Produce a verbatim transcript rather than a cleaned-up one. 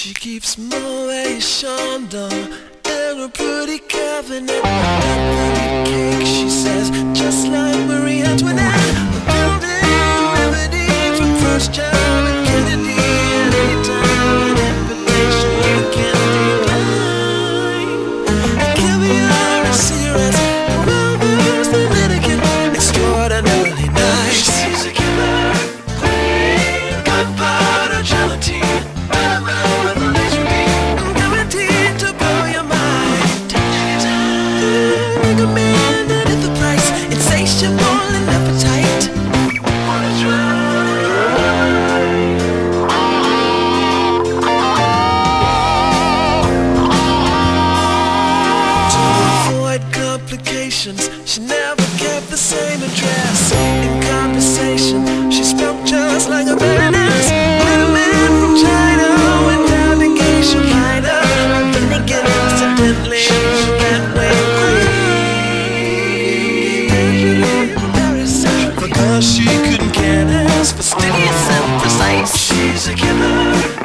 She keeps Moët Chandon and a pretty cabinet. That pretty cake, she says, just like Marie Antoinette. A building remedy for first child and Kennedy. At any time, an invitation you can't decline. And caviar and cigarettes, rumors, the litigant, extraordinarily nice. She's a killer queen, gunpowder gelatine. Recommended at the price, insatiable and appetite. Wanna try? To avoid complications, she never kept the same address. In conversation, she spoke just like a baroness. Met a man from China with navigation minor. Thinking incidentally, she can't wait. Because she couldn't care less, fastidious and precise. She's a killer.